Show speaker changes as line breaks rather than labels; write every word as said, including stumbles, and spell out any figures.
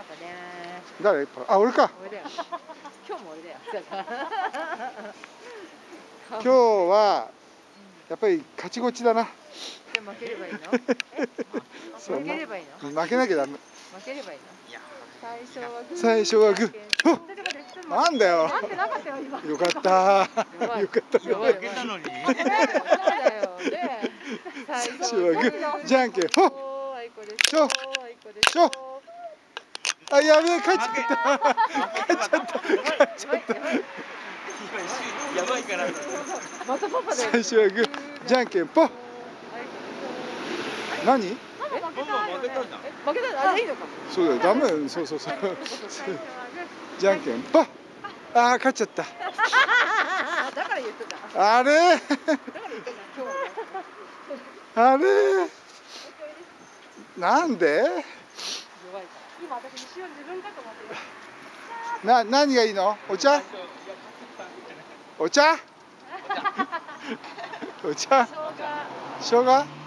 ったね。
誰？あ、俺か。
俺だよ。今日も俺だよ。
今日はやっぱり勝ちこっちだな。
で負ければいいの？
そう、
負ければいいの？
負けなきゃダメ。
負ければいいの？最初はグー。
最初はグー。なんだよ。
待ってなかったよ今。
よかった。よかった。
弱い負けたのに。そうだよね。
最初はグー。じゃんけんほっ。しょ。しょ。あ、やべえ、勝っちゃった。勝っちゃった。勝っちゃった。
やばいから。またパパだよ。
最初はグー。じゃんけんぽん。何？
負けたの？いいのか。
そうだよ、ダメよ。そうそうそう。じゃんけんぽん。ああ、勝っちゃった。
だから言ってた。
あれ。あれ。なんで？
今私一瞬自分かと思って。
な、何がいいの？お茶？お茶？お茶？生姜？